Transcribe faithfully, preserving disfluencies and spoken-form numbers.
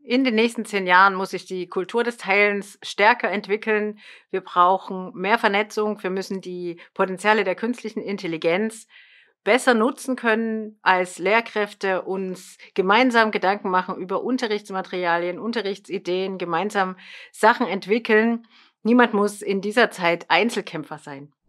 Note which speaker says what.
Speaker 1: In den nächsten zehn Jahren muss sich die Kultur des Teilens stärker entwickeln. Wir brauchen mehr Vernetzung. Wir müssen die Potenziale der künstlichen Intelligenz besser nutzen können, als Lehrkräfte uns gemeinsam Gedanken machen über Unterrichtsmaterialien, Unterrichtsideen, gemeinsam Sachen entwickeln. Niemand muss in dieser Zeit Einzelkämpfer sein.